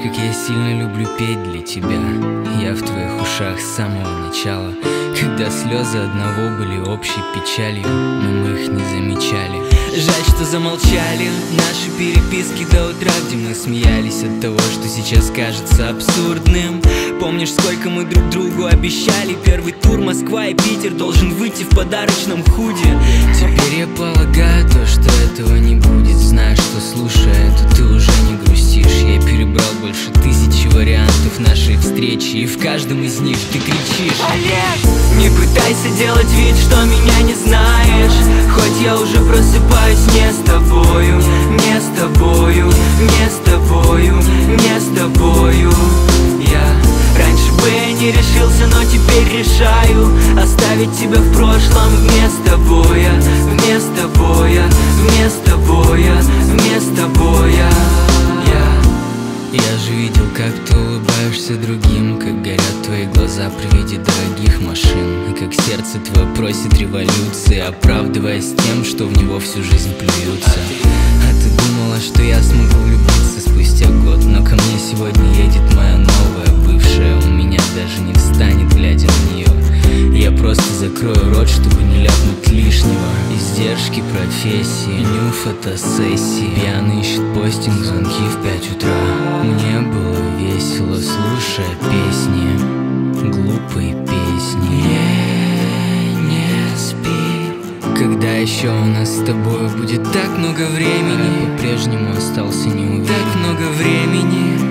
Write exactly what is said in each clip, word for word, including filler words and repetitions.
как я сильно люблю петь для тебя. Я в твоих ушах с самого начала, когда слезы одного были общей печалью, но мы их не замечали. Жаль, что замолчали наши переписки до утра, где мы смеялись от того, что сейчас кажется абсурдным. Помнишь, сколько мы друг другу обещали? Первый тур Москва и Питер должен выйти в подарочном худи. Теперь я полагаю то, что этого не будет. Знаешь, что слушая это, ты уже не грустишь. Я перебрал больше тысячи вариантов нашей встречи, и в каждом из них ты кричишь: Олег! Не пытайся делать вид, что меня не знаешь, хоть я уже просыпаюсь не с тобою, не с тобою, не с тобою, не с тобою. Я раньше бы я не решился, но теперь решаю оставить тебя в прошлом вместо боя, вместо боя, вместо боя, вместо боя. Я Я же видел, как ты улыбаешься другим, как горят твои глаза при виде дорогих машин, и как сердце твое просит революции, оправдываясь тем, что в него всю жизнь плюются. А ты думала, что я смогу влюбиться спустя год, но ко мне сегодня едет моя новая бывшая. У меня даже не встанет, глядя на нее. Я просто закрою рот, чтобы не ляпнуть лишнего. Издержки профессии, меню фотосессии, пьяный ищет постинг, звонки в пять утра. Мне было весело, слушая песни, глупые песни. Не, не спи. Когда еще у нас с тобой будет так много времени? Я по-прежнему остался не уверен. Так много времени.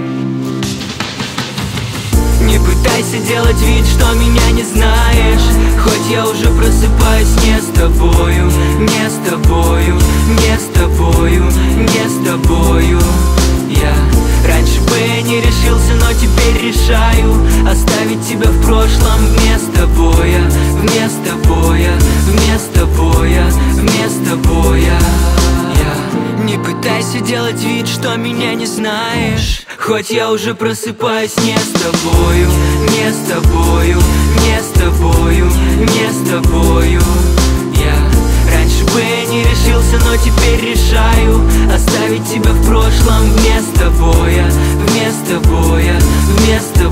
Не пытайся делать вид, что меня не знаешь, хоть я уже просыпаюсь не с тобою, не с тобою, не с тобою, не с тобою. Я раньше бы я не решился, но теперь решаю оставить тебя в прошлом вместо боя, вместо боя, вместо боя, вместо боя. Я не пытайся делать вид, что меня не знаешь, хоть я уже просыпаюсь не с тобою, не с тобою, не с тобою, не с тобою. Я раньше бы я не решился, но теперь решаю оставить тебя в прошлом вместо боя, вместо боя, вместо